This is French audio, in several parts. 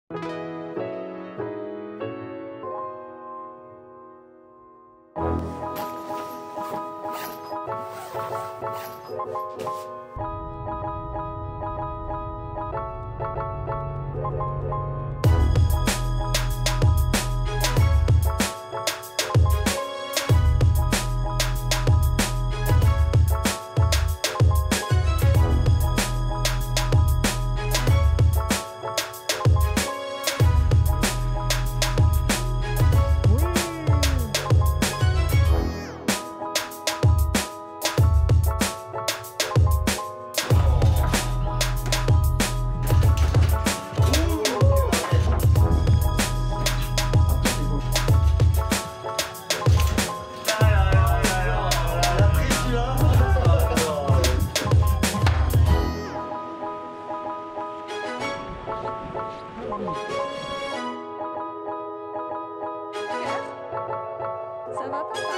Ça va, papa?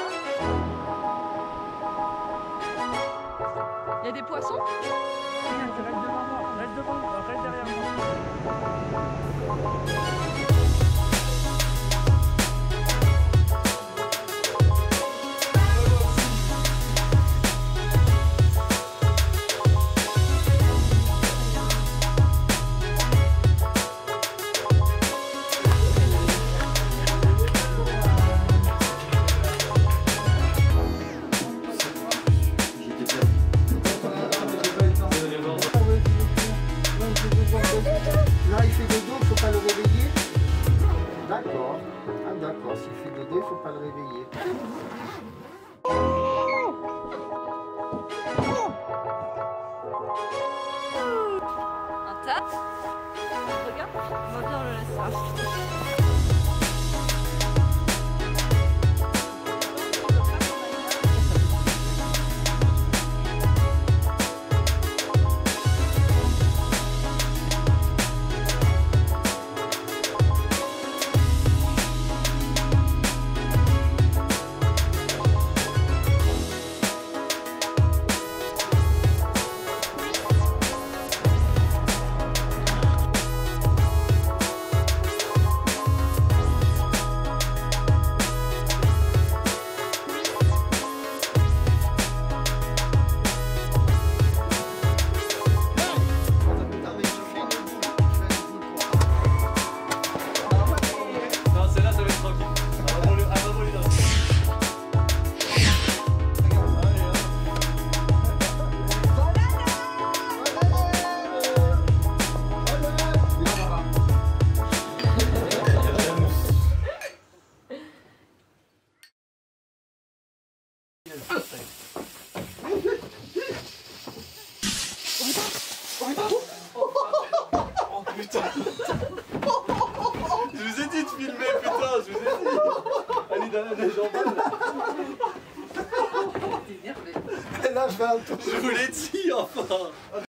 Il y a des poissons? Reste devant moi, reste derrière moi. Là, il fait dodo, il ne faut pas le réveiller. D'accord. Ah d'accord, s'il fait dodo, il ne faut pas le réveiller. Un tas? Regarde, on va bien le laisser. Oh putain! Je vous ai dit de filmer, putain, je vous ai dit! Allez, dans la jambes! Et là, je vais un tour. Je vous l'ai dit, enfin!